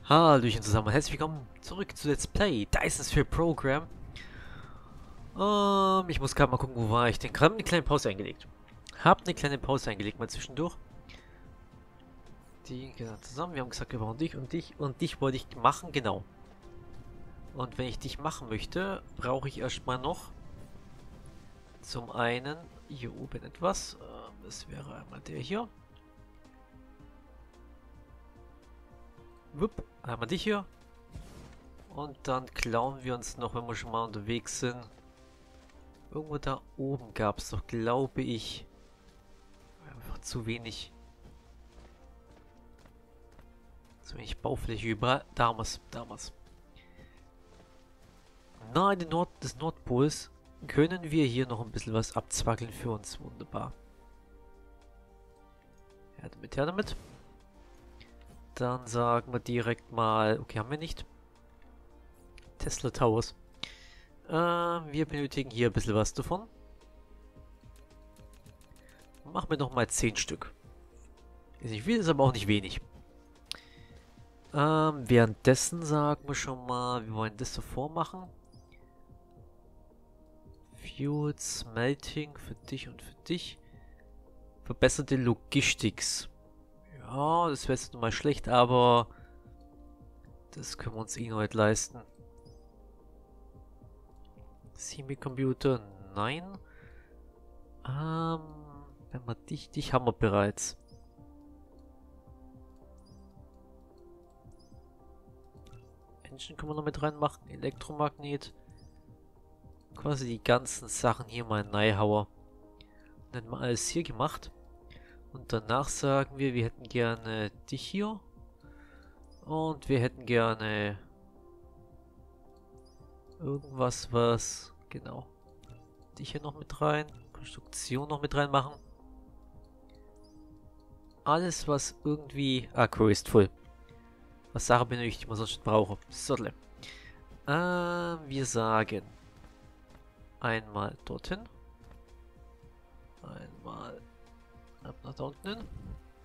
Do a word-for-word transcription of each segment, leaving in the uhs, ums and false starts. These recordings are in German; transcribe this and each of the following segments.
Hallöchen zusammen und herzlich willkommen zurück zu Let's Play Dyson Sphere Program. Ähm, ich muss gerade mal gucken, wo war ich denn? Gerade eine kleine Pause eingelegt. Hab eine kleine Pause eingelegt, mal zwischendurch. Die gehören zusammen, wir haben gesagt, wir brauchen dich und dich und dich wollte ich machen, genau. Und wenn ich dich machen möchte, brauche ich erstmal noch zum einen hier oben etwas. Ähm, das wäre einmal der hier. Wupp, einmal dich hier. Und dann klauen wir uns noch, wenn wir schon mal unterwegs sind. Irgendwo da oben gab es doch, glaube ich, einfach zu wenig. Zu wenig Baufläche überall. Damals, damals. Nahe den Nord des Nordpols können wir hier noch ein bisschen was abzwackeln für uns. Wunderbar. Her damit, her damit. Dann sagen wir direkt mal, okay, haben wir nicht. Tesla Towers. Äh, wir benötigen hier ein bisschen was davon. Machen wir noch mal zehn Stück. Ist nicht viel, ist aber auch nicht wenig. Ähm, währenddessen sagen wir schon mal, wir wollen das davor machen. Fuel Smelting für dich und für dich. Verbesserte Logistics. Ja, das wäre jetzt nun mal schlecht, aber das können wir uns eh noch nicht leisten. Semicomputer, nein. Ähm, wenn wir dich, dich haben wir bereits. Engine können wir noch mit reinmachen, Elektromagnet. Quasi die ganzen Sachen hier mal Neihauer. Dann mal alles hier gemacht. Und danach sagen wir, wir hätten gerne dich hier. Und wir hätten gerne irgendwas, was, genau, dich hier noch mit rein. Konstruktion noch mit reinmachen. Alles, was irgendwie... Ah, Crew ist voll. Was Sache benötigt, die man sonst nicht brauche. Sodle. Äh, wir sagen einmal dorthin. Einmal ab nach da unten hin.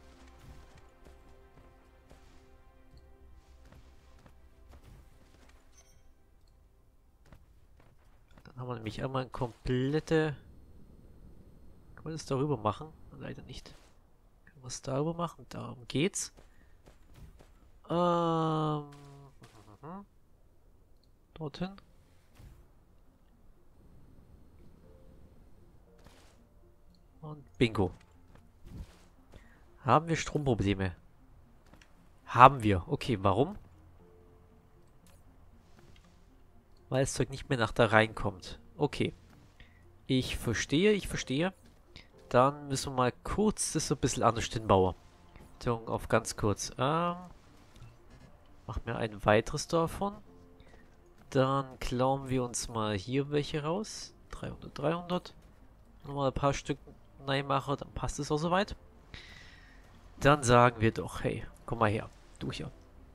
Dann haben wir nämlich einmal eine komplette... Können wir das darüber machen? Leider nicht. Können wir es darüber machen? Darum geht's. Ähm... Dorthin. Und bingo. Haben wir Stromprobleme? Haben wir. Okay, warum? Weil das Zeug nicht mehr nach da reinkommt. Okay. Ich verstehe, ich verstehe. Dann müssen wir mal kurz das so ein bisschen anders hinbauen. Auf ganz kurz. Ähm, machen wir ein weiteres davon. Dann klauen wir uns mal hier welche raus. dreihundert, dreihundert. Nochmal ein paar Stück reinmachen, dann passt es auch soweit. Dann sagen wir doch, hey, komm mal her. Du hier.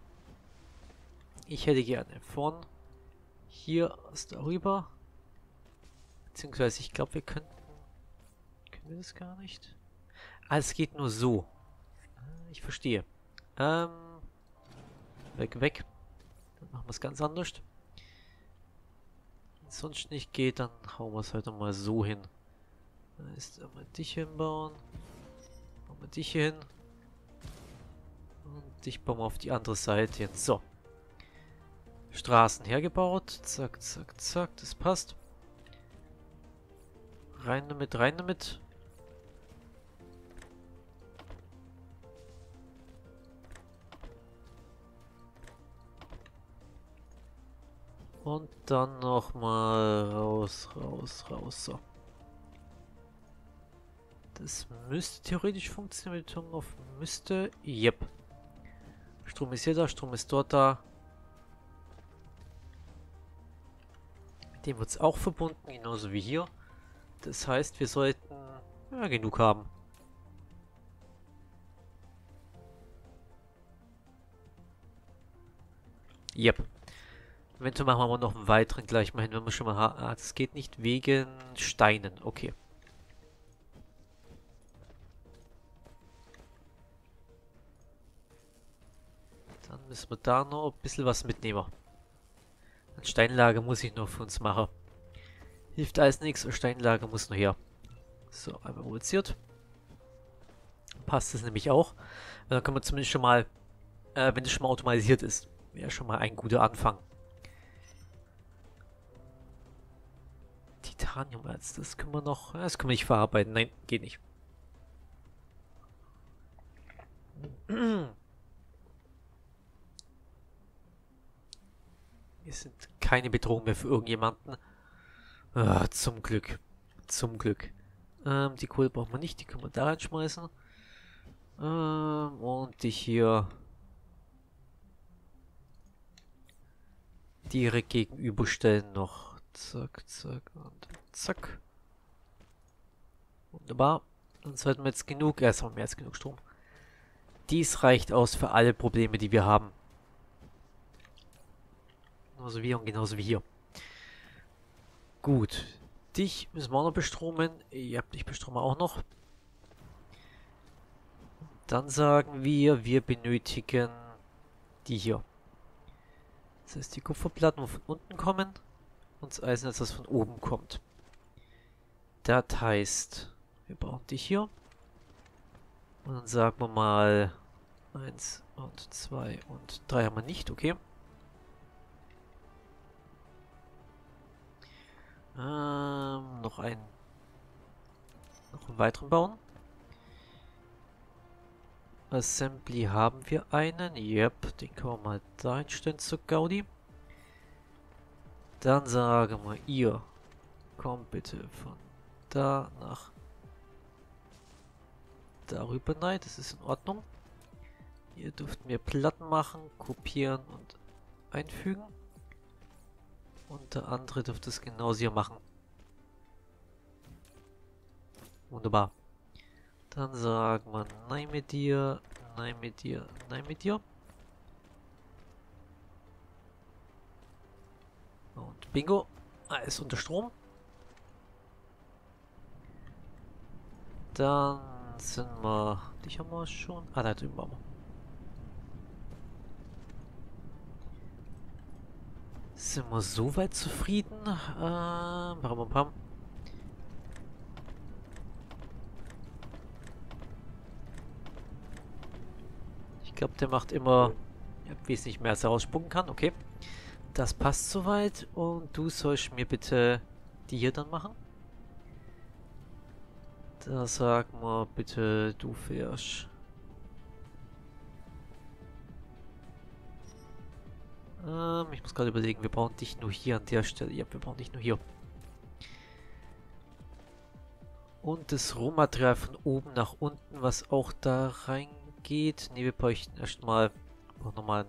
Ich hätte gerne von hier aus darüber. Beziehungsweise ich glaube, wir könnten... Können wir das gar nicht? Ah, es geht nur so. Ich verstehe. Ähm... Weg, weg. Dann machen wir es ganz anders. Wenn es sonst nicht geht, dann hauen wir es heute mal so hin. Da ist einmal dich hinbauen. Machen wir dich hier hin. Und dich bauen wir auf die andere Seite jetzt. So. Straßen hergebaut. Zack, zack, zack. Das passt. Rein damit, rein damit. Und dann nochmal raus, raus, raus. So. Das müsste theoretisch funktionieren. Beton auf müsste. Yep. Strom ist hier da, Strom ist dort da. Mit dem wird es auch verbunden, genauso wie hier. Das heißt, wir sollten ja, genug haben. Yep. Eventuell machen wir noch einen weiteren gleich mal hin, wenn wir schon mal haben. Ah, das geht nicht wegen Steinen. Okay. Dann müssen wir da noch ein bisschen was mitnehmen. Ein Steinlager muss ich noch für uns machen. Hilft alles nichts, ein Steinlager muss noch her. So, einmal produziert. Passt das nämlich auch. Dann können wir zumindest schon mal, äh, wenn es schon mal automatisiert ist, wäre schon mal ein guter Anfang. Titaniumerz, das können wir noch, das können wir nicht verarbeiten. Nein, geht nicht. Wir sind keine Bedrohung mehr für irgendjemanden. Ah, zum Glück. Zum Glück. Ähm, die Kohle brauchen wir nicht, die können wir da reinschmeißen. Ähm, und die hier direkt gegenüberstellen noch. Zack, zack und zack. Wunderbar. Dann sollten wir jetzt genug, erst haben wir mehr als genug Strom. Dies reicht aus für alle Probleme, die wir haben. Genauso wie hier und genauso wie hier. Gut. Dich müssen wir auch noch bestromen. Ihr habt dich bestromen auch noch. Dann sagen wir, wir benötigen die hier. Das heißt, die Kupferplatten, wo von unten kommen. Und das Eisen, das von oben kommt. Das heißt, wir brauchen die hier. Und dann sagen wir mal eins und zwei und drei haben wir nicht, okay. Ähm, noch einen. Noch einen weiteren bauen. Assembly haben wir einen. Yep, den können wir mal da hinstellen zur Gaudi. Dann sagen wir, ihr kommt bitte von da nach darüber. Nein, das ist in Ordnung. Ihr dürft mir Platten machen, kopieren und einfügen. Und der andere dürfte es genauso hier machen. Wunderbar. Dann sagen wir nein mit dir, nein mit dir, nein mit dir. Und bingo. Alles unter Strom. Dann sind wir... Dich haben wir schon... Ah, da drüben waren wir. Sind wir soweit zufrieden? Ähm, pam, pam. Ich glaube, der macht immer ja, wesentlich mehr, als er ausspucken kann. Okay. Das passt soweit. Und du sollst mir bitte die hier dann machen. Da sag mal bitte, du fährst. Ähm, ich muss gerade überlegen, wir brauchen dich nur hier an der Stelle. Ja, wir brauchen dich nur hier. Und das Rohmaterial von oben nach unten, was auch da reingeht. Ne, wir bräuchten erstmal noch nochmal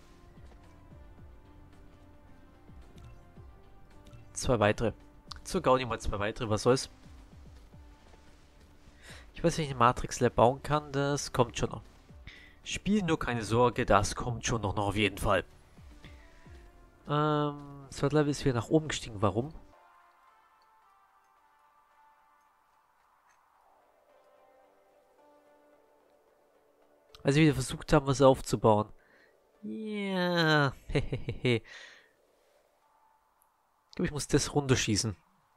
zwei weitere. Zur Gaudi mal zwei weitere, was soll's. Ich weiß, wenn ich eine Matrix Lab bauen kann, das kommt schon noch. Spiel nur keine Sorge, das kommt schon noch, noch auf jeden Fall. Ähm, Third Level ist wieder nach oben gestiegen. Warum? Weil sie wieder versucht haben, was aufzubauen. Ja, hehehe. Ich glaube, ich muss das runterschießen.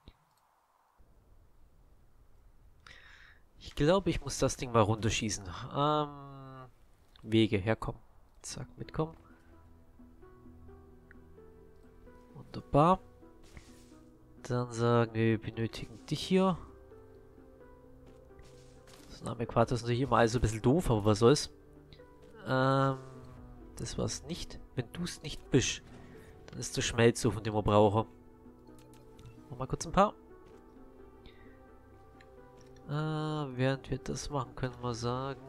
Ich glaube, ich muss das Ding mal runterschießen. Ähm, Wege, herkommen. Zack, mitkommen. Wunderbar. Dann sagen wir, wir benötigen dich hier. Das Name-Äquator ist natürlich immer alles ein bisschen doof, aber was soll's. Ähm, das war's nicht. Wenn du es nicht bist, dann ist der Schmelzofen, den wir brauchen. Noch mal kurz ein paar. Äh, während wir das machen, können wir sagen.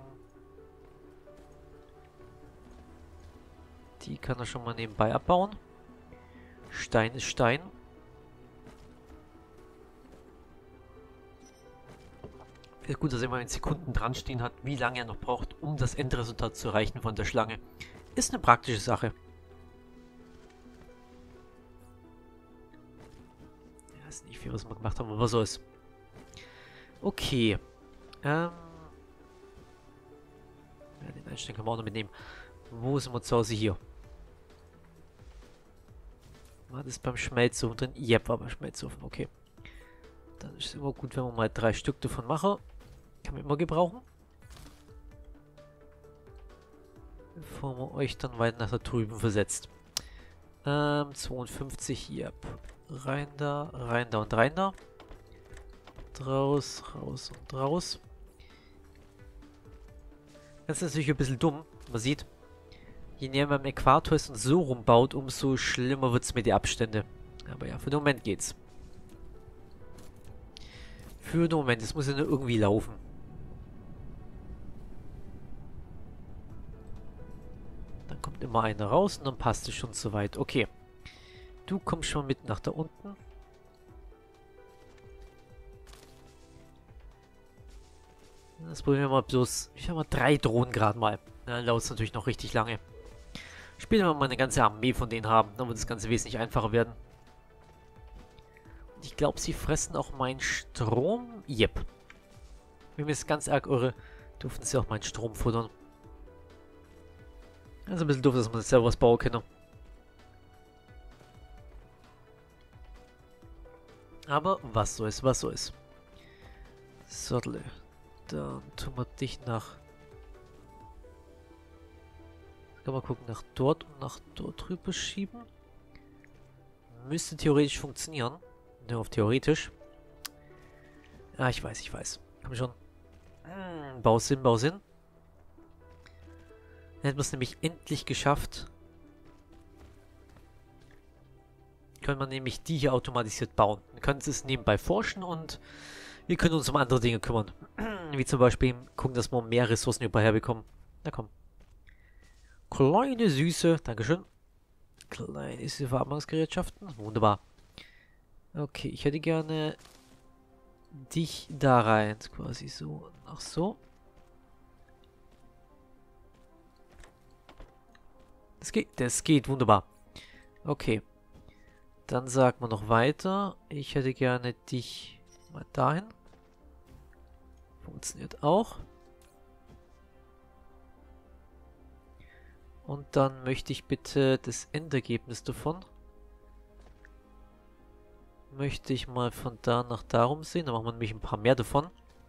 Die kann er schon mal nebenbei abbauen. Stein ist Stein. Wäre gut, dass er immer in Sekunden dran stehen hat, wie lange er noch braucht, um das Endresultat zu erreichen von der Schlange. Ist eine praktische Sache. Ja, ist nicht viel, was wir gemacht haben, aber was soll's. Okay. Ähm. Ja, den Einstein können wir auch noch mitnehmen. Wo sind wir zu Hause? Hier. War das beim Schmelzofen drin? Yep, war beim Schmelzofen. Okay. Dann ist es immer gut, wenn wir mal drei Stück davon machen. Kann man immer gebrauchen. Bevor man euch dann weiter nach da drüben versetzt. Ähm, zweiundfünfzig, yep. Rein da, rein da und rein da. Raus, raus und raus. Das ist natürlich ein bisschen dumm. Man sieht, je näher man am Äquator ist und so rumbaut, umso schlimmer wird es mit den Abständen. Aber ja, für den Moment geht's. Für den Moment, es muss ja nur irgendwie laufen. Dann kommt immer einer raus und dann passt es schon soweit. Okay. Du kommst schon mit nach da unten. Das probieren wir mal bloß. Ich habe mal drei Drohnen gerade mal. Dann dauert es natürlich noch richtig lange. Später, wenn wir mal eine ganze Armee von denen haben, dann wird das Ganze wesentlich einfacher werden. Und ich glaube, sie fressen auch meinen Strom. Yep. Wenn mir ist ganz arg irre, dürfen sie auch meinen Strom futtern. Also ein bisschen doof, dass man selber was bauen kann. Aber was so ist, was so ist. Sodle. Dann tun wir dich nach... Kann man gucken, nach dort und nach dort rüber schieben. Müsste theoretisch funktionieren. Nur auf theoretisch. Ah, ich weiß, ich weiß. Komm schon. Hm, Bausinn, Bausinn. Dann hätten wir es nämlich endlich geschafft. Können wir nämlich die hier automatisiert bauen. Dann können sie es nebenbei forschen und wir können uns um andere Dinge kümmern. Wie zum Beispiel gucken, dass wir mehr Ressourcen überall bekommen. Na komm. Kleine Süße. Dankeschön. Kleine süße Verarbeitungsgerätschaften. Wunderbar. Okay, ich hätte gerne dich da rein. Quasi so. Ach so. Das geht. Das geht. Wunderbar. Okay. Dann sagt man noch weiter. Ich hätte gerne dich mal dahin. Funktioniert auch. Und dann möchte ich bitte das Endergebnis davon. Möchte ich mal von da nach darum sehen. Dann machen wir nämlich ein paar mehr davon.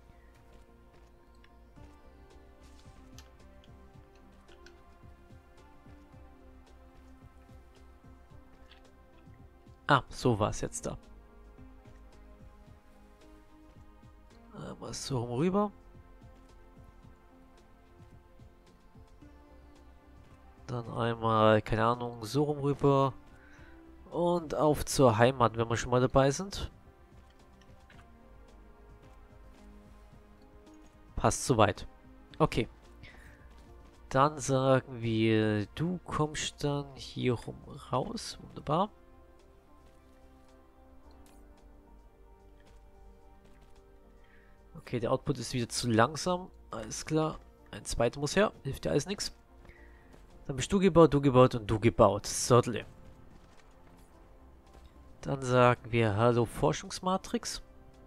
Ah, so war es jetzt da. Einmal so rum rüber. Dann einmal, keine Ahnung, so rum rüber. Und auf zur Heimat, wenn wir schon mal dabei sind. Passt soweit. Okay. Dann sagen wir, du kommst dann hier rum raus. Wunderbar. Okay, der Output ist wieder zu langsam. Alles klar. Ein zweiter muss her. Hilft ja alles nichts. Dann bist du gebaut, du gebaut und du gebaut. Sodle. Dann sagen wir Hallo Forschungsmatrix.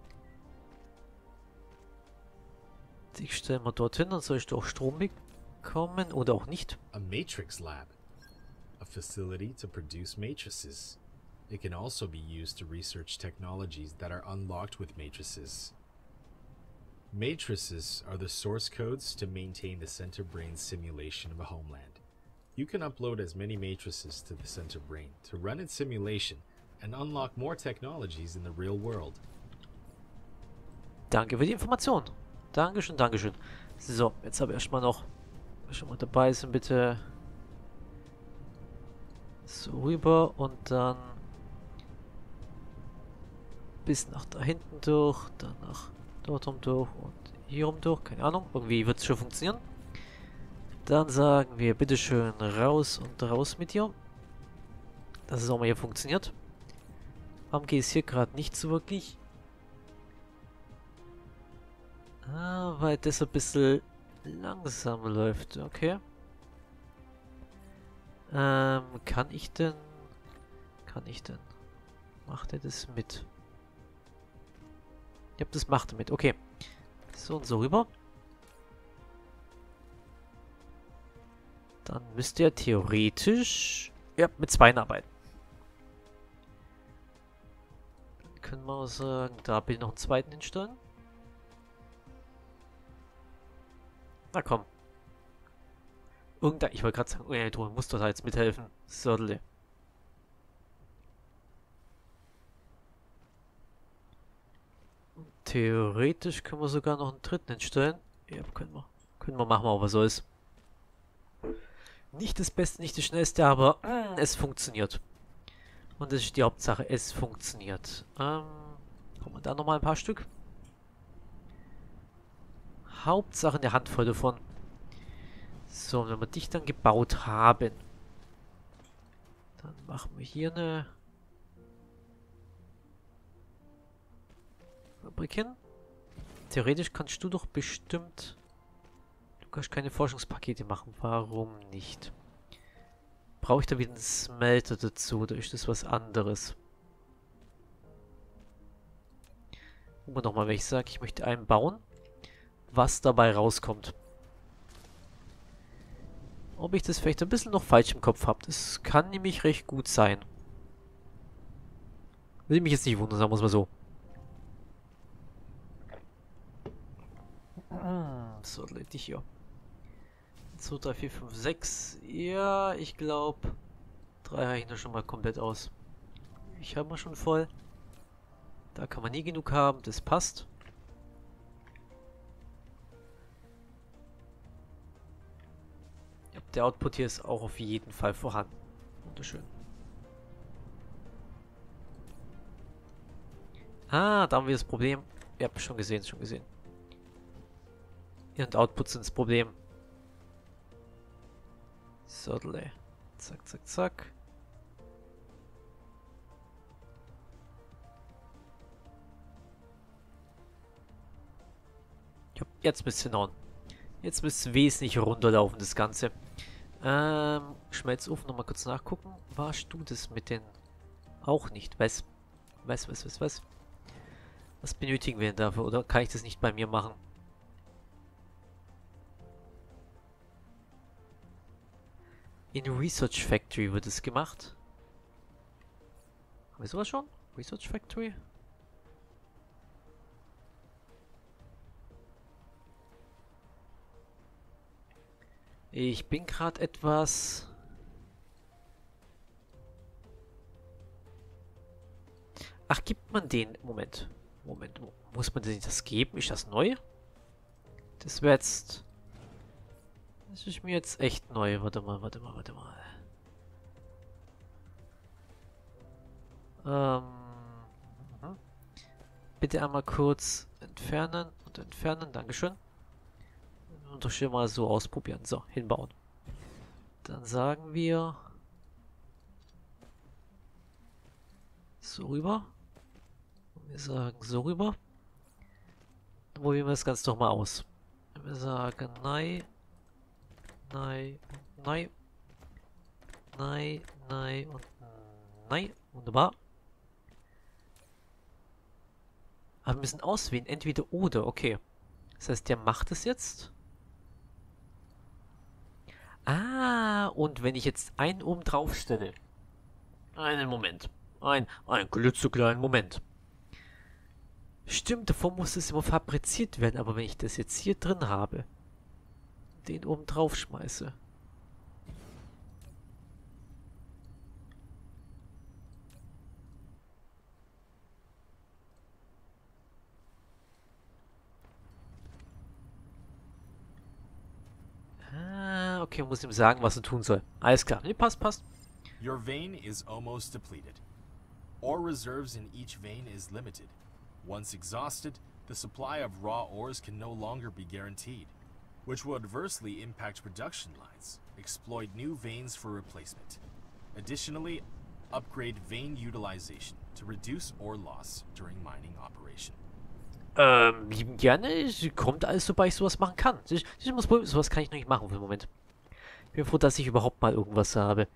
Ich stelle mal dorthin, dann sollst du auch Strom bekommen oder auch nicht. A matrix lab. A facility to produce matrices. It can also be used to research technologies that are unlocked with matrices. Matrices are the source codes to maintain the center brain simulation of a homeland. You can upload as many matrices to the center brain to run its simulation and unlock more technologies in the real world. Danke für die Information. Dankeschön, Dankeschön. So, jetzt aber erstmal noch, wenn wir schon mal dabei sind, bitte so rüber und dann bis nach da hinten durch, dann nach dort rum durch und hier rum durch. Keine Ahnung, irgendwie wird es schon funktionieren. Dann sagen wir bitteschön raus und raus mit dir. Dass es auch mal hier funktioniert. Warum geht es hier gerade nicht so wirklich? Ah, weil das ein bisschen langsam läuft. Okay. Ähm, kann ich denn... Kann ich denn... Macht er das mit? Ja, das macht er mit. Okay. So und so rüber. Dann müsste er theoretisch ja, mit zwei arbeiten. Dann können wir auch sagen, da will ich noch einen zweiten hinstellen. Na komm. Irgendein, ich wollte gerade sagen, oh ja, du musst doch da jetzt mithelfen. Sördele. Theoretisch können wir sogar noch einen dritten hinstellen. Ja, können wir. Können wir machen, aber was soll's. Nicht das Beste, nicht das Schnellste, aber mm, es funktioniert. Und das ist die Hauptsache, es funktioniert. Ähm, kommen wir da nochmal ein paar Stück. Hauptsache eine Handvoll davon. So, und wenn wir dich dann gebaut haben, dann machen wir hier eine Fabrik hin. Theoretisch kannst du doch bestimmt... Du kannst keine Forschungspakete machen. Warum nicht? Brauche ich da wieder einen Smelter dazu? Oder ist das was anderes? Gucken wir nochmal, wenn ich sage, ich möchte einen bauen, was dabei rauskommt. Ob ich das vielleicht ein bisschen noch falsch im Kopf habe. Das kann nämlich recht gut sein. Will mich jetzt nicht wundern, sagen wir es mal so. So, dich hier. zwei, drei, vier, fünf, sechs. Ja, ich glaube, drei reichen da schon mal komplett aus. Ich habe mal schon voll. Da kann man nie genug haben, das passt. Ja, der Output hier ist auch auf jeden Fall vorhanden. Wunderschön. Ah, da haben wir das Problem. Ihr habt schon gesehen, schon gesehen. Und Output sind das Problem. Sördele. Zack, zack, zack. Ja, jetzt müsste es hinhauen. Jetzt müsste es wesentlich runterlaufen, das Ganze. Ähm, Schmelzofen nochmal kurz nachgucken. Warst du das mit den... Auch nicht, was? Was, was, was, was? Was benötigen wir denn dafür? Oder kann ich das nicht bei mir machen? In Research Factory wird es gemacht. Haben wir sowas schon? Research Factory? Ich bin gerade etwas... Ach, gibt man den... Moment. Moment. Muss man denn das geben? Ist das neu? Das wäre jetzt... Das ist mir jetzt echt neu. Warte mal, warte mal, warte mal. Ähm... Mhm. Bitte einmal kurz entfernen und entfernen. Dankeschön. Und doch schon mal so ausprobieren. So, hinbauen. Dann sagen wir... So rüber. Und wir sagen so rüber. Dann probieren wir das Ganze doch mal aus. Wir sagen nein. Nein, nein, nein, nein und nein. Wunderbar. Aber wir müssen auswählen, entweder oder, okay. Das heißt, der macht es jetzt. Ah, und wenn ich jetzt einen oben drauf stelle. Einen Moment. Ein, ein klitzekleinen Moment. Stimmt, davor muss es immer fabriziert werden, aber wenn ich das jetzt hier drin habe, den oben drauf schmeiße. Ah, okay, muss ihm sagen, was er tun soll. Alles klar. Nee, passt, passt. Your vein is almost depleted. Ore reserves in each vein is limited. Once exhausted, the supply of raw ores can no longer be guaranteed, which will adversely impact production lines. Exploit new veins for replacement. Additionally, upgrade vein utilization to reduce ore loss during mining operation. Ähm, lieben gerne. Es kommt alles, sobald ich sowas machen kann. Das, das muss, sowas kann ich noch nicht machen für den Moment. Ich bin froh, dass ich überhaupt mal irgendwas habe.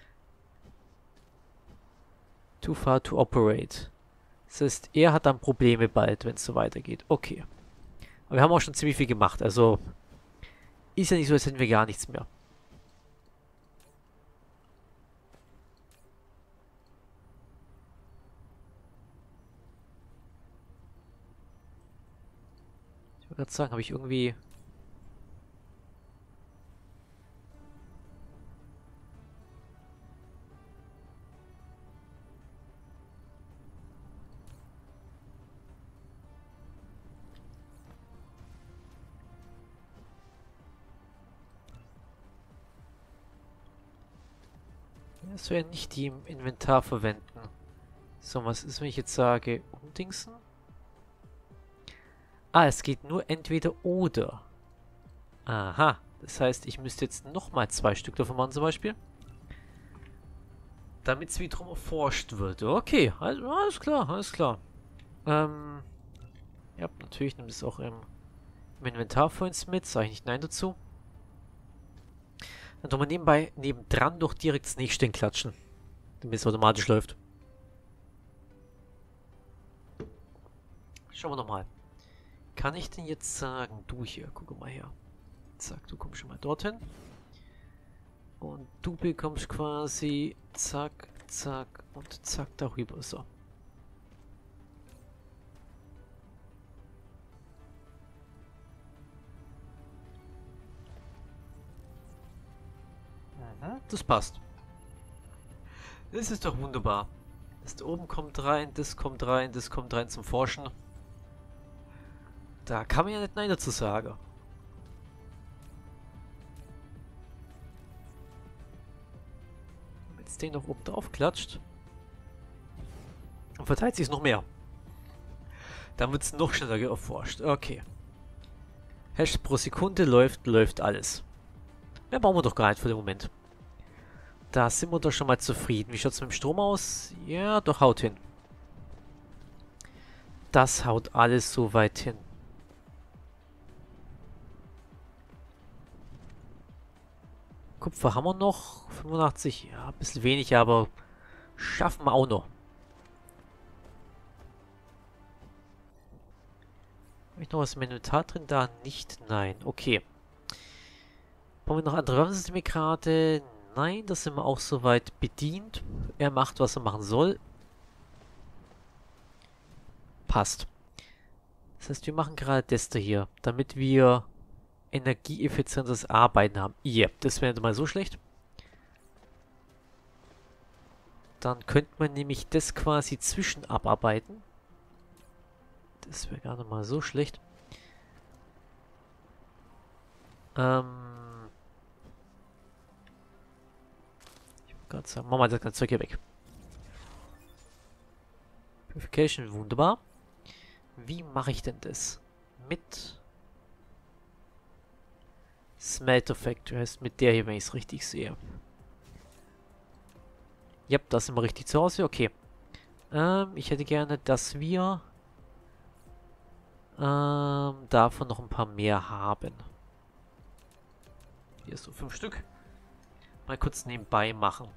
Too far to operate. Das heißt, er hat dann Probleme bald, wenn es so weitergeht. Okay. Aber wir haben auch schon ziemlich viel gemacht, also... Ist ja nicht so, als hätten wir gar nichts mehr. Ich wollte gerade sagen, habe ich irgendwie... Das wäre nicht die im Inventar verwenden. So, was ist, wenn ich jetzt sage, umdingsen? Ah, es geht nur entweder oder. Aha. Das heißt, ich müsste jetzt nochmal zwei Stück davon machen zum Beispiel. Damit es wiederum erforscht wird. Okay, also, alles klar, alles klar. Ähm, ja, natürlich nimmt es auch im, im Inventar für uns mit. Sage ich nicht Nein dazu. Dann tun wir nebenbei, nebendran doch direkt das nächste klatschen. Damit es automatisch läuft. Schauen wir nochmal. Kann ich denn jetzt sagen, du hier, guck mal her. Zack, du kommst schon mal dorthin. Und du bekommst quasi zack, zack und zack darüber. So. Mhm, das passt. Das ist doch wunderbar. Das da oben kommt rein, das kommt rein, das kommt rein zum Forschen. Da kann man ja nicht Nein dazu sagen. Wenn es den noch oben drauf klatscht, und verteilt sich es noch mehr. Dann wird es noch schneller erforscht. Okay. Hash pro Sekunde läuft, läuft alles. Mehr brauchen wir doch gar nicht für den Moment. Da sind wir doch schon mal zufrieden. Wie schaut es mit dem Strom aus? Ja, doch haut hin. Das haut alles so weit hin. Kupfer haben wir noch. fünfundachtzig. Ja, ein bisschen wenig, aber schaffen wir auch noch. Habe ich noch was im Inventar drin? Da nicht. Nein. Okay. Brauchen wir noch andere Waffensysteme gerade? Nein, das sind wir auch soweit bedient. Er macht, was er machen soll. Passt. Das heißt, wir machen gerade das da hier, damit wir energieeffizientes Arbeiten haben. Ja, yep, das wäre nicht mal so schlecht. Dann könnte man nämlich das quasi zwischen abarbeiten. Das wäre gar nicht mal so schlecht. Ähm. Ich wollte gerade sagen, machen wir das ganze Zeug hier weg. Purification, wunderbar. Wie mache ich denn das? Mit Smelter Factory, heißt mit der hier, wenn ich es richtig sehe. Ja, da sind wir richtig zu Hause, okay. Ähm, ich hätte gerne, dass wir ähm, davon noch ein paar mehr haben. Hier so fünf Stück. Mal kurz nebenbei machen.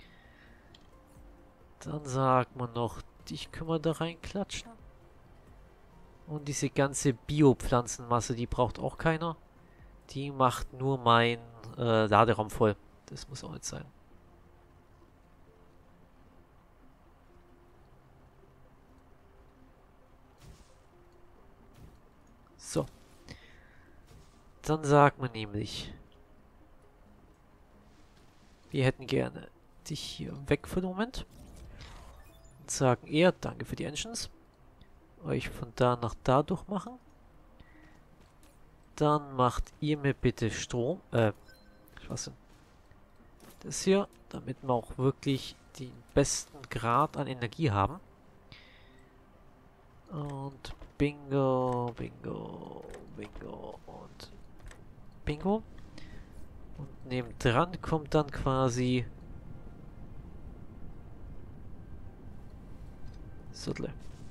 Dann sagt man noch, dich können wir da reinklatschen. Und diese ganze Biopflanzenmasse, die braucht auch keiner. Die macht nur mein äh, Laderaum voll. Das muss auch nicht sein. So. Dann sagt man nämlich, wir hätten gerne dich hier weg für den Moment. Und sagen eher, danke für die Engines. Euch von da nach da durchmachen. Dann macht ihr mir bitte Strom, äh, was denn? Das hier, damit wir auch wirklich den besten Grad an Energie haben. Und bingo, bingo, bingo und bingo. Und nebendran kommt dann quasi Sudle.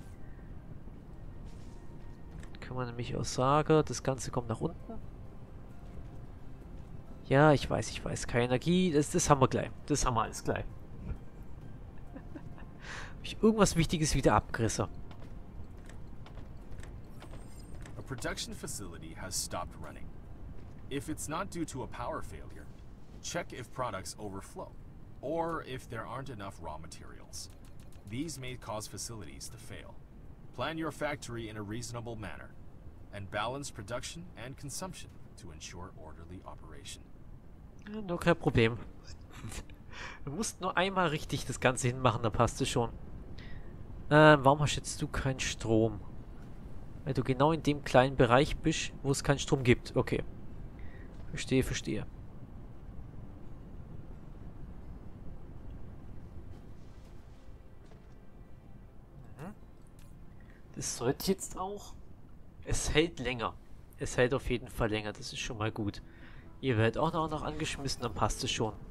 Kann man nämlich auch sagen, das Ganze kommt nach unten. Ja, ich weiß, ich weiß. Keine Energie, das, das haben wir gleich. Das haben wir alles gleich. Habe ich irgendwas Wichtiges wieder abgerissen? A production facility has stopped running. If it's not due to a power failure, check if products overflow, or if there aren't enough raw materials. These may cause facilities to fail. Plan your factory in a reasonable manner. and balance production and consumption to ensure orderly operation. Ja, nur kein Problem. Du musst nur einmal richtig das Ganze hinmachen, dann passt es schon. Äh, warum hast jetzt du keinen Strom? Weil du genau in dem kleinen Bereich bist, wo es keinen Strom gibt. Okay. Verstehe, verstehe. Mhm. Das sollte jetzt auch... Es hält länger. Es hält auf jeden Fall länger, das ist schon mal gut. Ihr werdet auch noch, noch angeschmissen, dann passt es schon.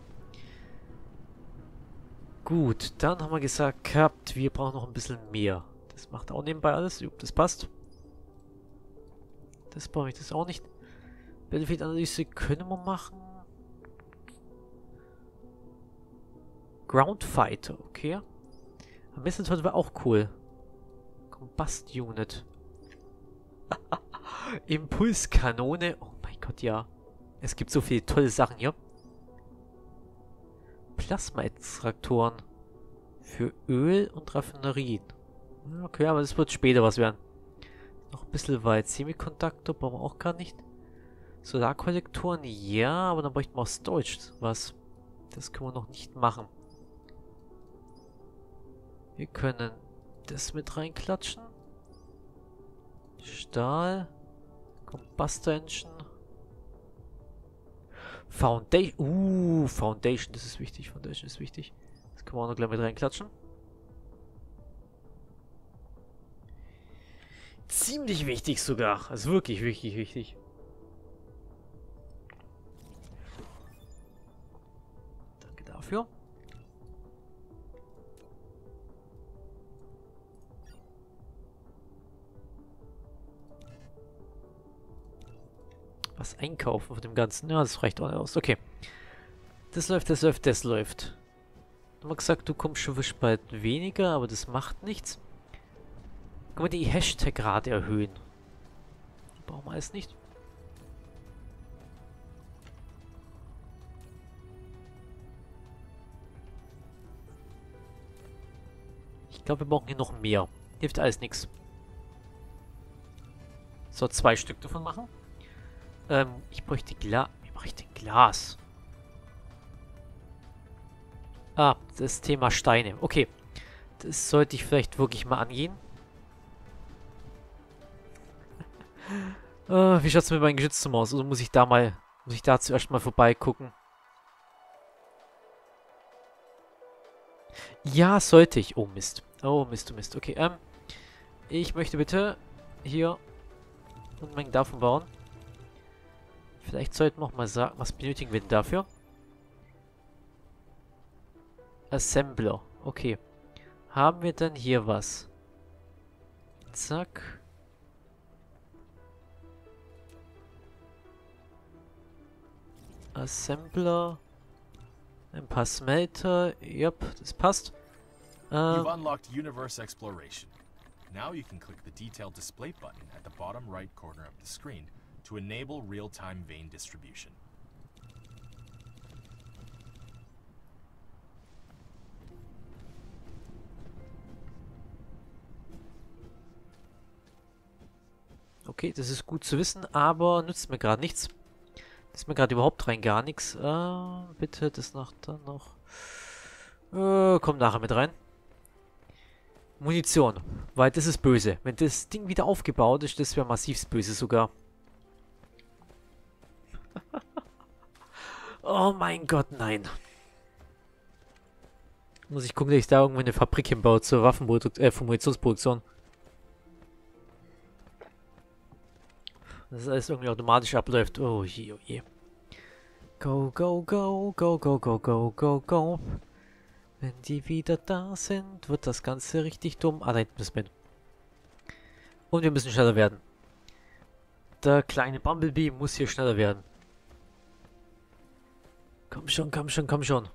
Gut, dann haben wir gesagt gehabt, wir brauchen noch ein bisschen mehr. Das macht auch nebenbei alles. Jupp, das passt. Das brauche ich das auch nicht. Benefit-Analyse können wir machen. Ground Fighter, okay. Am besten wäre auch cool. Combust Unit. Impulskanone. Oh mein Gott, ja. Es gibt so viele tolle Sachen hier. Plasma-Extraktoren. Für Öl und Raffinerien. Okay, aber das wird später was werden. Noch ein bisschen weit. Semikonduktor brauchen wir auch gar nicht. Solarkollektoren, ja, aber dann bräuchten wir auch Storage was. Das können wir noch nicht machen. Wir können das mit reinklatschen. Stahl. Combustor Engine. Foundation. Uh, Foundation, das ist wichtig. Foundation ist wichtig. Das können wir auch noch gleich mit reinklatschen. Ziemlich wichtig sogar. Also wirklich, wirklich wichtig. Danke dafür. Was einkaufen von dem Ganzen? Ja, das reicht auch nicht aus. Okay. Das läuft, das läuft, das läuft. Haben wir gesagt, du kommst schon bald weniger, aber das macht nichts. Können wir die Hashtag-Rate erhöhen? Die brauchen wir alles nicht. Ich glaube, wir brauchen hier noch mehr. Hilft alles nichts. So, zwei Stück davon machen. Ähm, ich bräuchte Glas. Wie mache ich denn Glas? Ah, das Thema Steine. Okay. Das sollte ich vielleicht wirklich mal angehen. äh, wie schaut es mit meinem Geschützturm aus? Oder muss ich da mal, muss ich da zuerst mal vorbeigucken? Ja, sollte ich. Oh Mist. Oh Mist, oh Mist. Okay, ähm, ich möchte bitte hier eine Menge davon bauen. Vielleicht sollten wir auch mal sagen, was benötigen wir denn dafür? Assembler. Okay. Haben wir denn hier was? Zack. Assembler. Ein paar Smelter. Yep, das passt. You've Äh, unlocked Universe Exploration. Now you can click the detailed display button at the bottom right corner of the screen to enable real-time vein distribution. okay, das ist gut zu wissen, aber nützt mir gerade nichts. Das ist mir gerade überhaupt rein gar nichts. Äh, bitte das noch dann noch. Äh, kommt nachher mit rein. Munition, weil das ist böse. Wenn das Ding wieder aufgebaut ist, das wäre massivst böse sogar. Oh mein Gott, nein. Muss ich gucken, dass ich da irgendwo eine Fabrik hinbaue zur Waffenproduktion, äh, für Munitionsproduktion. Dass das alles irgendwie automatisch abläuft. Oh je, oh je. Go, go, go, go, go, go, go, go, go. Wenn die wieder da sind, wird das Ganze richtig dumm. Ah, da hinten müssen wir hin. Und wir müssen schneller werden. Der kleine Bumblebee muss hier schneller werden. Komm schon, komm schon, komm schon.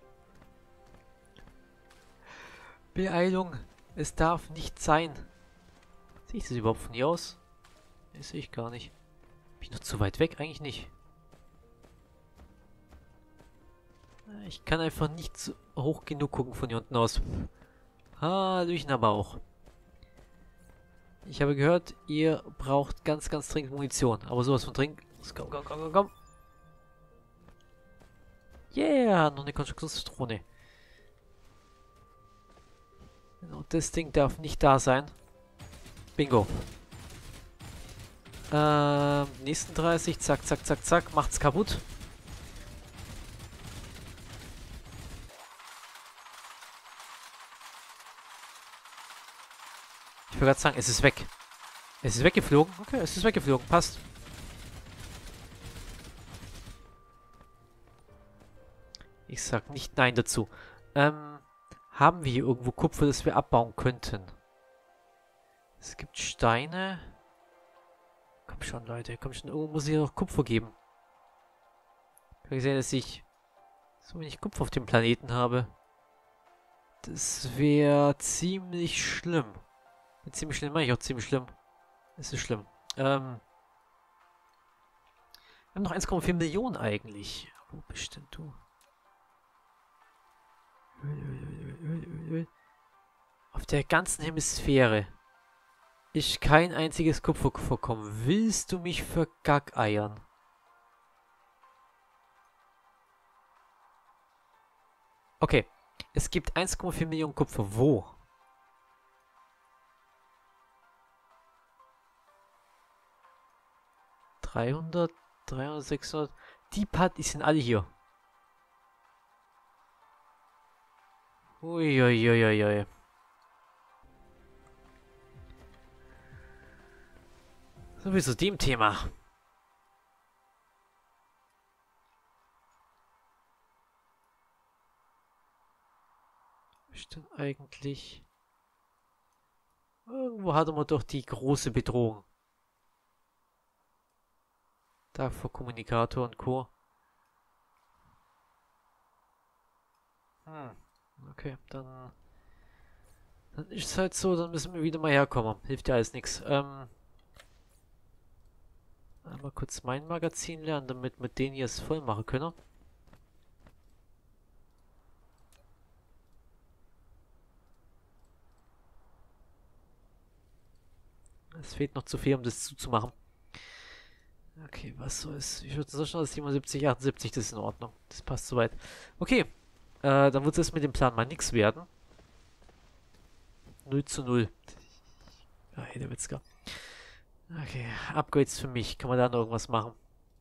Beeilung. Es darf nicht sein. Sehe ich das überhaupt von hier aus? Das sehe ich gar nicht. Bin ich noch zu weit weg? Eigentlich nicht. Ich kann einfach nicht so hoch genug gucken von hier unten aus. Hallöchen aber auch. Ich habe gehört, ihr braucht ganz, ganz dringend Munition. Aber sowas von dringend. Komm, komm, komm, komm, komm. Yeah, noch eine Konstruktionsdrohne. Genau, das Ding darf nicht da sein. Bingo. Ähm, nächsten dreißig. Zack, zack, zack, zack. Macht's kaputt. Ich wollte gerade sagen, es ist weg. Es ist weggeflogen. Okay, es ist weggeflogen. Passt. Ich sag nicht nein dazu. Ähm, haben wir hier irgendwo Kupfer, das wir abbauen könnten? Es gibt Steine. Komm schon, Leute. Komm schon. Irgendwo muss hier noch Kupfer geben. Ich habe gesehen, dass ich so wenig Kupfer auf dem Planeten habe. Das wäre ziemlich schlimm. Mit ziemlich schlimm meine ich auch ziemlich schlimm. Es ist schlimm. Ähm, wir haben noch eins Komma vier Millionen eigentlich. Wo bist denn du? Auf der ganzen Hemisphäre ist kein einziges Kupfer vorkommen. Willst du mich vergackeiern? Okay, es gibt eins Komma vier Millionen Kupfer. Wo? dreihundert, dreihundert, sechshundert. Die Part, die sind alle hier. Uiuiuiui. So wie zu dem Thema. Was ist denn eigentlich? Irgendwo hatte man doch die große Bedrohung. Dafür Kommunikator und Co. Hm. Okay, dann, dann ist es halt so, dann müssen wir wieder mal herkommen. Hilft ja alles nichts. Ähm, einmal kurz mein Magazin lernen, damit wir den hier voll machen können. Es fehlt noch zu viel, um das zuzumachen. Okay, was soll es? Ich würde so schon siebenundsiebzig, achtundsiebzig, das ist in Ordnung. Das passt soweit. Okay, äh, dann wird es mit dem Plan mal nichts werden. null zu null. Ah, hey, der Witzka. Okay, Upgrades für mich. Kann man da noch irgendwas machen?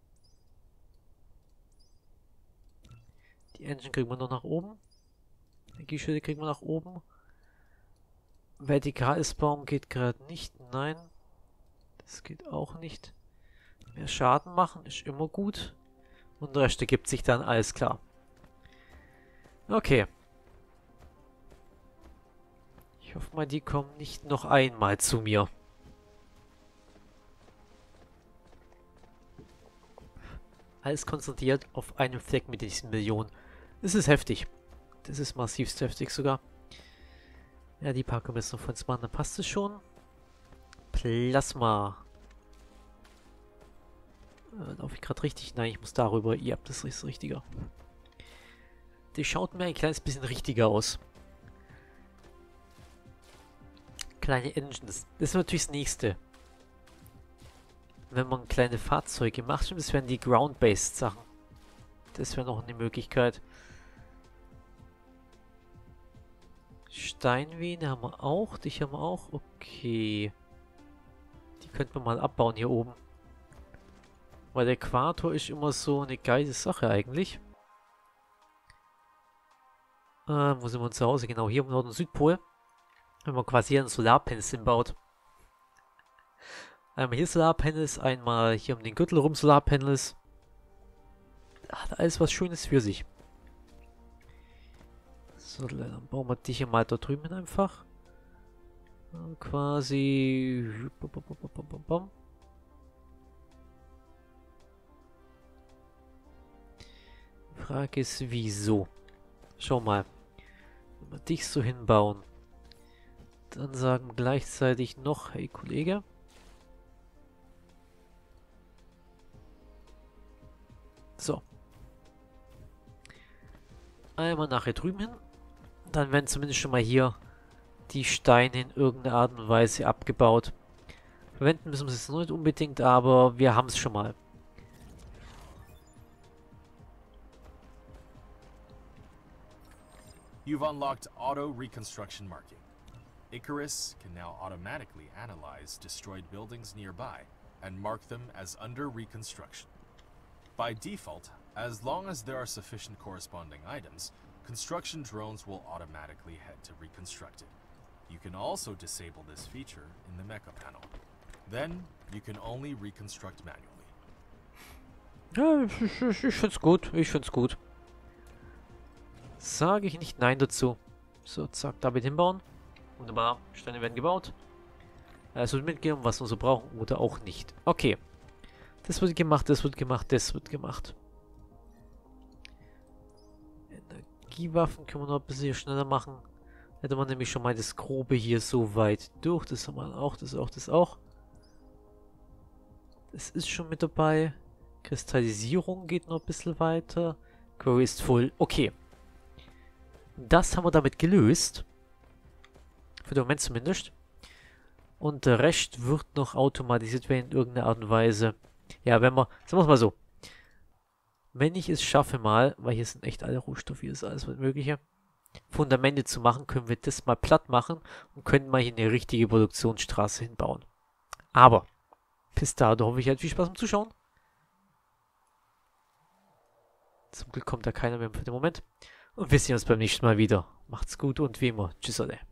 Die Engine kriegen wir noch nach oben. Energieschilde kriegen wir nach oben. Vertikales Baum geht gerade nicht. Nein. Das geht auch nicht. Mehr Schaden machen ist immer gut. Und der Rest ergibt sich dann, alles klar. Okay. Ich hoffe mal, die kommen nicht noch einmal zu mir. Alles konzentriert auf einen Fleck mit diesen Millionen. Das ist heftig. Das ist massivst heftig sogar. Ja, die paar können wir jetzt noch von uns machen. Dann passt es schon. Plasma. Äh, laufe ich gerade richtig? Nein, ich muss darüber. Ja, das ist richtiger. Die schaut mir ein kleines bisschen richtiger aus. Kleine Engines. Das ist natürlich das nächste. Wenn man kleine Fahrzeuge macht, das wären die Ground-Based Sachen. Das wäre noch eine Möglichkeit. Steinvene haben wir auch. Dich haben wir auch. Okay. Die könnten wir mal abbauen hier oben. Weil der Äquator ist immer so eine geile Sache eigentlich. Äh, wo sind wir zu Hause? Genau, hier im Nord- und Südpol. Wenn man quasi hier ein Solarpanels hinbaut. Einmal hier Solarpanels, einmal hier um den Gürtel rum Solarpanels. Hat alles was Schönes für sich. So, dann bauen wir dich hier mal da drüben hin einfach. Und quasi... Die Frage ist, wieso? Schau mal. Wenn wir dich so hinbauen, dann sagen wir gleichzeitig noch, hey Kollege. So. Einmal nachher drüben hin. Dann werden zumindest schon mal hier die Steine in irgendeiner Art und Weise abgebaut. Verwenden müssen wir es noch nicht unbedingt, aber wir haben es schon mal. You've unlocked auto reconstruction marking. Icarus can now automatically analyze destroyed buildings nearby and mark them as under reconstruction. By default, as long as there are sufficient corresponding items, construction drones will automatically head to reconstruct it. You can also disable this feature in the mecha panel. Then, you can only reconstruct manually. Ja, ich, ich, ich find's gut. Ich find's gut. Sage ich nicht Nein dazu. So, zack, damit hinbauen. Wunderbar. Steine werden gebaut. Es wird mitgeben, was wir so brauchen oder auch nicht. Okay. Das wird gemacht, das wird gemacht, das wird gemacht. Energiewaffen können wir noch ein bisschen schneller machen. Hätte man nämlich schon mal das Grobe hier so weit durch. Das haben wir auch, das auch, das auch. Das ist schon mit dabei. Kristallisierung geht noch ein bisschen weiter. Query ist voll. Okay. Das haben wir damit gelöst. Für den Moment zumindest. Und der Rest wird noch automatisiert werden in irgendeiner Art und Weise. Ja, wenn wir, sagen wir es mal so. Wenn ich es schaffe mal, weil hier sind echt alle Rohstoffe, hier ist alles Mögliche, Fundamente zu machen, können wir das mal platt machen und können mal hier eine richtige Produktionsstraße hinbauen. Aber, bis dahin hoffe ich, ihr habt viel Spaß beim Zuschauen. Zum Glück kommt da keiner mehr für den Moment. Und wir sehen uns beim nächsten Mal wieder. Macht's gut und wie immer, tschüss alle.